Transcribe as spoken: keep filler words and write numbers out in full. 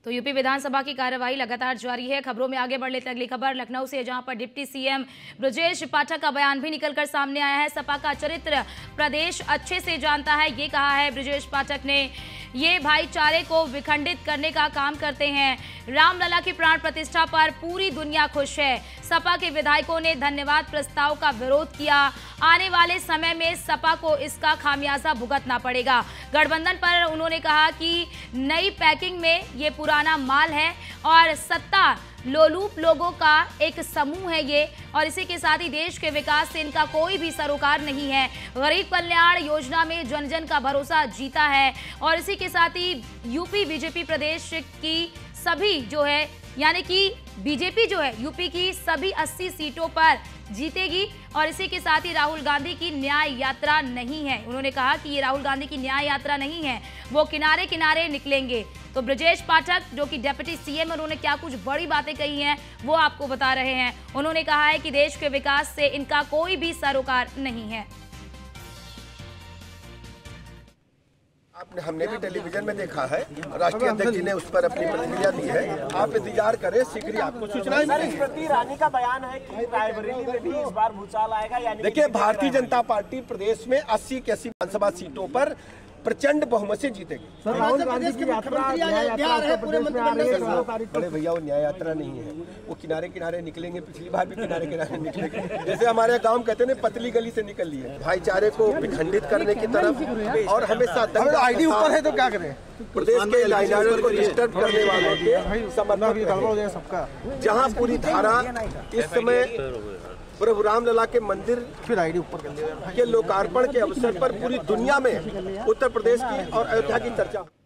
तो यूपी विधानसभा की कार्यवाही लगातार जारी है। खबरों में आगे बढ़ लेते अगली खबर लखनऊ से, जहां पर डिप्टी सीएम ब्रजेश पाठक का बयान भी निकलकर सामने आया है। सपा का चरित्र प्रदेश अच्छे से जानता है, ये कहा है ब्रजेश पाठक ने। ये भाईचारे को विखंडित करने का काम करते हैं। रामलला की प्राण प्रतिष्ठा पर पूरी दुनिया खुश है। सपा के विधायकों ने धन्यवाद प्रस्ताव का विरोध किया। आने वाले समय में सपा को इसका खामियाजा भुगतना पड़ेगा। गठबंधन पर उन्होंने कहा कि नई पैकिंग में ये पुराना माल है और सत्ता लोलूप लोगों का एक समूह है ये, और इसी के साथ ही देश के विकास से इनका कोई भी सरोकार नहीं है। गरीब कल्याण योजना में जन जन का भरोसा जीता है, और इसी के साथ ही यूपी बीजेपी प्रदेश की सभी जो है यानी कि बीजेपी जो है यूपी की सभी अस्सी सीटों पर जीतेगी, और इसी के साथ ही राहुल गांधी की न्याय यात्रा नहीं है। उन्होंने कहा कि ये राहुल गांधी की न्याय यात्रा नहीं है, वो किनारे किनारे निकलेंगे। तो ब्रजेश पाठक जो कि डिप्टी सीएम, उन्होंने क्या कुछ बड़ी बातें कही हैं वो आपको बता रहे हैं। उन्होंने कहा है कि देश के विकास से इनका कोई भी सरोकार नहीं है। आपने हमने भी टेलीविजन में देखा है, राष्ट्रीय अध्यक्ष जी ने उस पर अपनी प्रतिक्रिया दी है। आप इंतजार करें, शीघ्र आपको सूचनाएं मिलेंगी। स्मृति ईरानी का बयान है कि रायबरेली में भी इस बार भूचाल आएगा। यानी देखिए, भारतीय जनता पार्टी प्रदेश में अस्सी की अस्सी विधानसभा सीटों पर प्रचंड बहुमत से जीतेगी। सर, राहुल गांधी की यात्रा बड़े भैया वो न्याय यात्रा नहीं है, वो किनारे किनारे निकलेंगे। पिछली बार भी किनारे किनारे निकलेंगे, जैसे हमारे गांव कहते हैं पतली गली से निकल लिए। भाईचारे को विखंडित करने की तरफ और हमेशा आईडी ऊपर है तो क्या करें, प्रदेश के लाइनर को डिस्टर्ब करने वालों के समर्थन सबका, जहाँ पूरी धारा इस समय प्रभु रामलला के मंदिर फिर आईडी ऊपर के लोकार्पण के अवसर पर पूरी दुनिया में उत्तर प्रदेश की और अयोध्या की चर्चा।